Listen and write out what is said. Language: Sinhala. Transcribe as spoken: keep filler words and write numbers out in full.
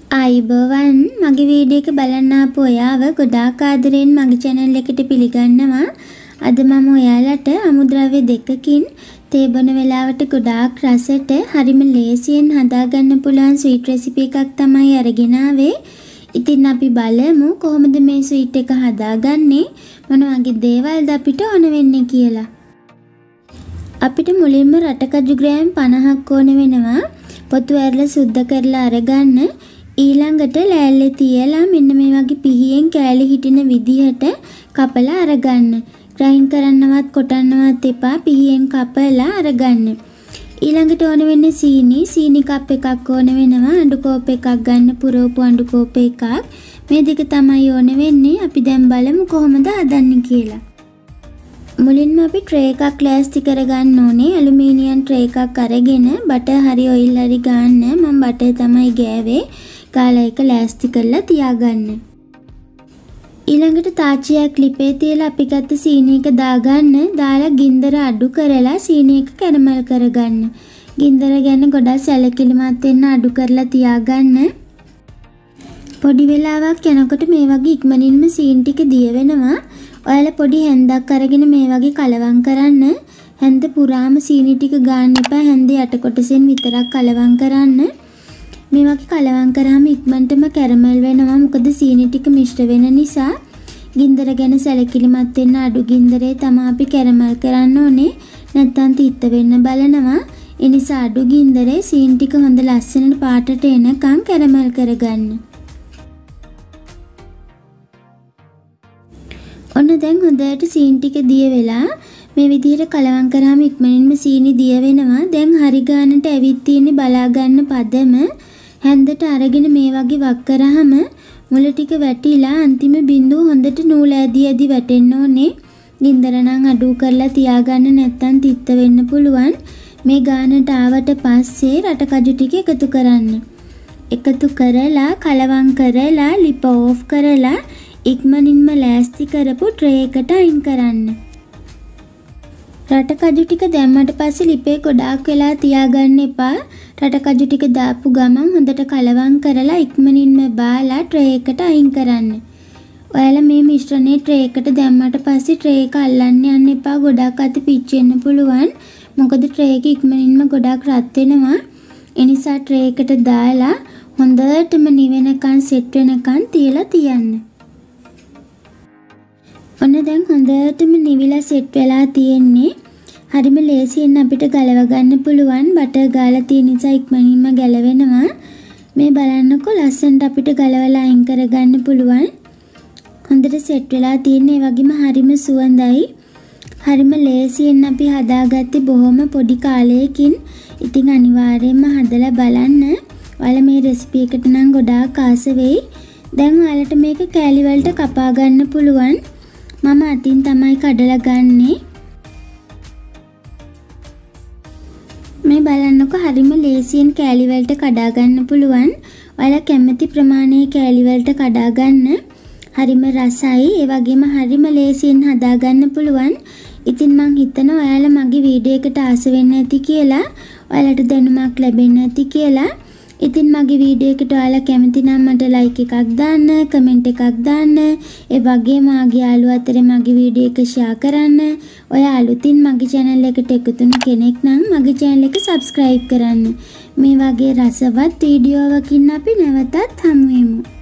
ආයුබෝවන් මගේ වීඩියෝ එක බලන්න ආපු ඔයාව ගොඩාක් ආදරෙන් මගේ channel එකට පිළිගන්නවා. අද මම ඔයාලට අමුද්‍රව්‍ය දෙකකින් තේ බොන වෙලාවට ගොඩාක් රසට හරිම ලේසියෙන් හදාගන්න පුළුවන් ස්වීට් රෙසිපි එකක් තමයි අරගෙන ආවේ. ඉතින් අපි බලමු කොහොමද මේ ස්වීට් එක හදාගන්නේ, මොන වගේ දේවල්ද අපිට ඕන වෙන්නේ කියලා. අපිට මුලින්ම රටකජු ග්‍රෑම් පනහක් ඕන වෙනවා. පොතු ඇරලා සුද්ධ කරලා අරගන්න. ඊළඟට ලෑල්ලේ තියලා මෙන්න මේ වගේ පිහියෙන් කෑලි හිටින විදිහට කපලා අරගන්න. ග්‍රයින්ඩ් කරන්නවත් කොටන්නවත් එපා, පිහියෙන් කපලා අරගන්න. ඊළඟට ඕන වෙන්නේ සීනි. සීනි කප් එකක් ඕන වෙනවා. අඬු කෝප් එකක් ගන්න, පුරවපු අඬු කෝප් එකක්. මේ දෙක තමයි ඕන වෙන්නේ. අපි දැන් බලමු කොහොමද හදන්නේ කියලා. මුලින්ම අපි ට්‍රේ එකක් ලෑස්ති කරගන්න ඕනේ. ඇලුමිනියම් ට්‍රේ එකක් අරගෙන බටර් හරි ඔයිල් හරි ගන්න. මම බටර් තමයි ගෑවේ. කාලා එක ලෑස්ති කරලා තියාගන්න. ඊළඟට තාච්චියක් ලිපේ තියලා අපි ගත්ත සීනි එක දාගන්න. දාලා ගින්දර අඩු කරලා සීනි එක කැරමල් කරගන්න. ගින්දර ගැන ගොඩක් සැලකිලිමත් වෙන්න අඩු කරලා තියාගන්න. පොඩි වෙලාවක් යනකොට මේ වගේ ඉක්මනින්ම සීනි ටික දිය වෙනවා. ඔයාලා පොඩි හැන්දක් අරගෙන මේ වගේ කලවම් කරන්න. හැන්ද පුරාම සීනි ටික ගන්න එපා. හැන්ද යට කොටසෙන් විතරක් කලවම් කරන්න. මේ වගේ කලවම් කරාම ඉක්මනටම කැරමල් වෙනවා. මොකද සීනි ටික මිශ්‍ර වෙන නිසා. ගින්දර ගැන සැලකිලිමත් වෙන්න අඩු ගින්දරේ තමයි අපි කැරමල් කරන්න ඕනේ. නැත්නම් තිත්ත වෙන්න බලනවා. ඒ නිසා අඩු ගින්දරේ සීනි ටික හොඳ ලස්සනට පාටට එනකන් කැරමල් කරගන්න. ඔන්න දැන් හොඳට සීනි ටික දිය වෙලා මේ විදිහට කලවම් කරාම ඉක්මනින්ම සීනි දිය වෙනවා. දැන් හරි ගානට ඇවිත් තියෙන්නේ බලා ගන්න පදම. හැන්දට අරගෙන මේ වගේ වක් කරාම මුල ටික වැටිලා අන්තිම බිඳුව හොඳට නූල ඇදි ඇදි වැටෙන්න ඕනේ. ගින්දර නම් අඩු කරලා තියාගන්න, නැත්නම් තිත්ත වෙන්න පුළුවන්. මේ ගානට ආවට පස්සේ රටකජු ටික එකතු කරන්න. එකතු කරලා කලවම් කරලා ලිප ඕෆ් කරලා ඉක්මනින්ම ලෑස්ති කරපු ට්‍රේ එකට අයින් කරන්න. රටකජු ටික දැම්මට පස්සේ ලිපේ ගොඩාක් වෙලා තියාගන්න එපා. රටකජු ටික දාපු ගමන් හොඳට කලවම් කරලා ඉක්මනින්ම බාලා ට්‍රේ එකට අයින් කරන්න. ඔයාලා මේ මිශ්‍රණේ ට්‍රේ එකට දැම්මට පස්සේ ට්‍රේ එක අල්ලන්න යන්න එපා. ගොඩක් අත පිච්චෙන්න පුළුවන්. මොකද ට්‍රේ එක ඉක්මනින්ම ගොඩක් රත් වෙනවා. ඒ නිසා ට්‍රේ එකට දාලා හොඳටම නිවෙනකන් සෙට් වෙනකන් තියලා තියන්න. ඔන්න දැන් හොඳටම නිවිලා සෙට් වෙලා තියෙන්නේ. හරිම ලේසියෙන් අපිට ගලව ගන්න පුළුවන්. බටර් ගාලා තියෙන නිසා ඉක්මනින්ම ගැලවෙනවා. මේ බලන්නකො ලස්සනට අපිට ගලවලා අයින් කරගන්න පුළුවන්. හොඳට සෙට් වෙලා තියෙන. ඒ වගේම හරිම සුවඳයි. හරිම ලේසියෙන් අපි හදාගත්තේ බොහොම පොඩි කාලයකින්. ඉතින් අනිවාර්යයෙන්ම හදලා බලන්න. ඔයාලා මේ රෙසිපි එකට නම් ගොඩාක් ආස වෙයි. දැන් ඔයාලට මේක කෑලි වලට කපා ගන්න පුළුවන්. මම අතින් තමයි කඩලා ගන්නෙ. මේ බලන්නකො හරිම ලේසියෙන් කෑලි වලට කඩා ගන්න පුළුවන්. ඔයාලා කැමති ප්‍රමාණයේ කෑලි වලට කඩා ගන්න. හරිම රසයි. ඒ වගේම හරිම ලේසියෙන් හදා ගන්න පුළුවන්. ඉතින් මං හිතනවා ඔයාලා මගේ වීඩියෝ එකට ආස වෙන්න ඇති කියලා. ඔයාලට දැනුමක් ලැබෙන්න ඇති කියලා. ඉතින් මගේ වීඩියෝ එකට ඔයාලා කැමති නම් මට ලයික් එකක් දාන්න, කමෙන්ට් එකක් දාන්න. ඒ වගේම මාගේ යාළුවෝ අතරේ මගේ වීඩියෝ එක ෂෙයා කරන්න. ඔයා අලුතින් මගේ channel එකට එකතු වෙන කෙනෙක් නම් මගේ channel එක subscribe කරන්න. මේ වගේ රසවත් වීඩියෝවකින් අපි නැවතත් හමු වෙමු.